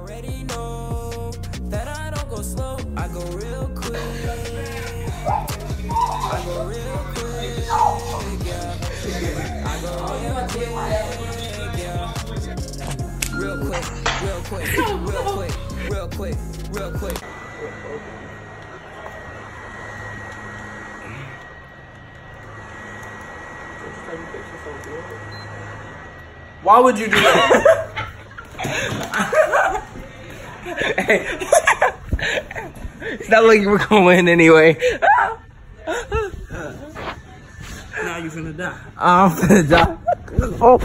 already know that I don't go slow, I go real quick. I go real quick, yeah. I go real quick, yeah. Real quick, real quick, real quick, real quick, real quick. Why would you do that? Hey. It's not like you were gonna win anyway. Now you finna die. I'm finna die. Oh.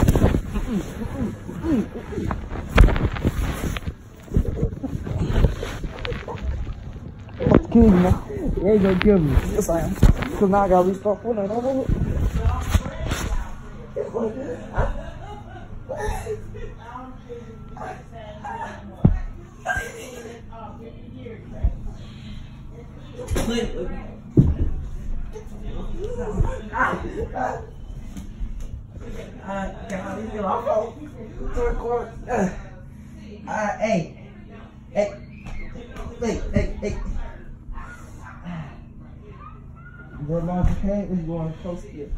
Kill me now. You ain't gonna kill me. Yes, I am. Cause now I gotta restart pulling over. Hey. Where my head is going close to you.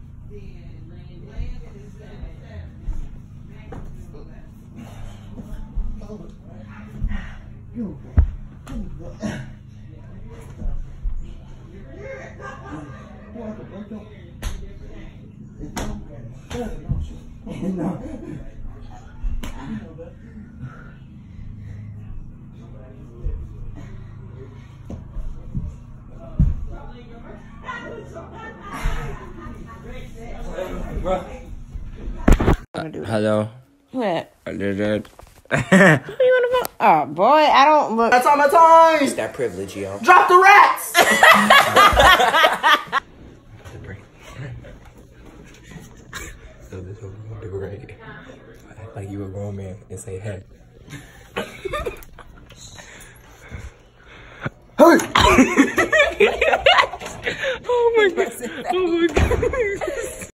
Hello. What? I did it. Who you wanna vote? Oh boy, I don't look. That's on my tongue. It's that privilege, yo. Drop the rats. So this is what we're gonna do, right? Act like you a grown man and say, hey. Hey. Oh my god. Oh my god.